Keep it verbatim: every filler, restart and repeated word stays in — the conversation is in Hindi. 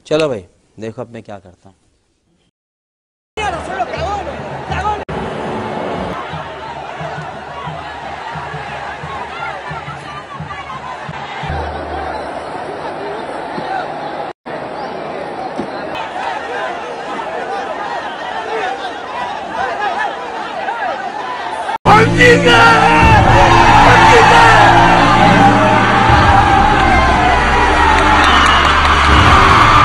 चलो भाई देखो अब मैं क्या करता हूँ। Diga!